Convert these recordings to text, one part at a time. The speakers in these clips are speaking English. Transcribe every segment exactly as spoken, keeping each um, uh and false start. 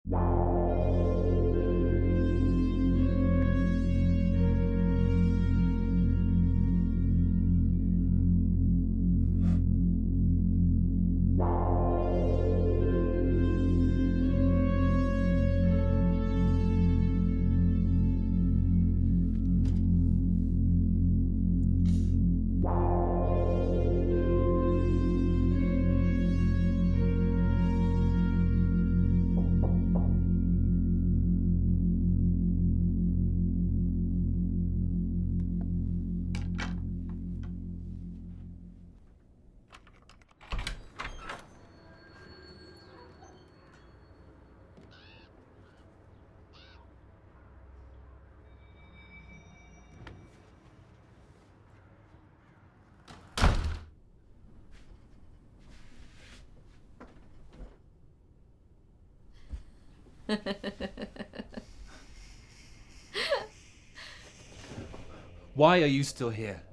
Why are you still here?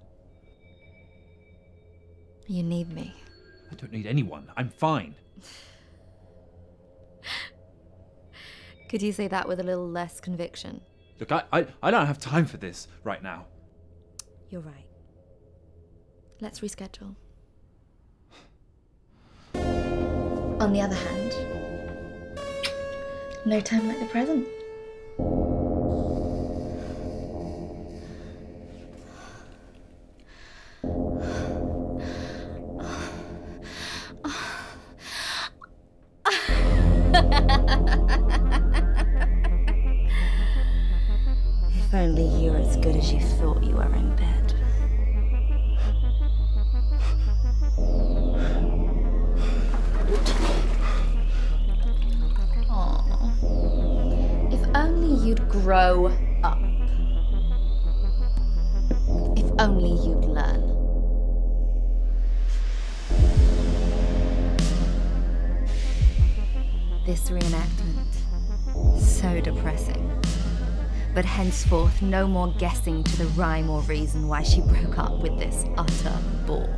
You need me. I don't need anyone. I'm fine. Could you say that with a little less conviction? Look, I, I, I don't have time for this right now. You're right. Let's reschedule. On the other hand, no time like the present. If only you were as good as you thought you were in bed. Aww. If only you'd grow up. If only you'd learn. This reenactment, so depressing. But henceforth, no more guessing to the rhyme or reason why she broke up with this utter bore.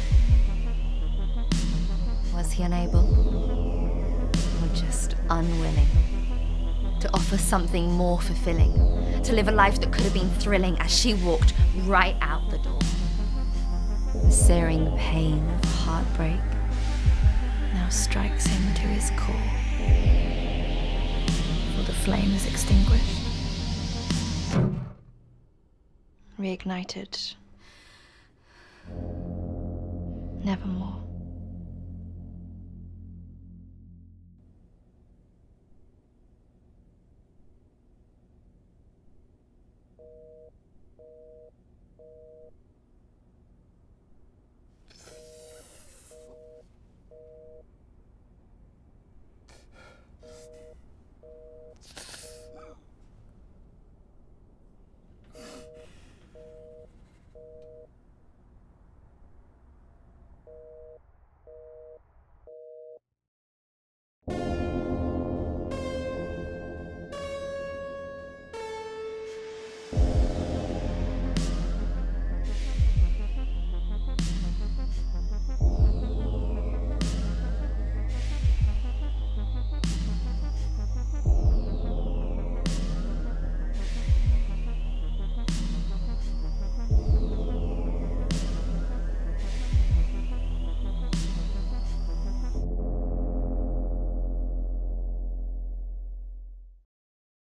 Was he unable, or just unwilling, to offer something more fulfilling, to live a life that could have been thrilling as she walked right out the door? The searing pain of heartbreak now strikes him to his core. For the flame is extinguished. Reignited. Nevermore.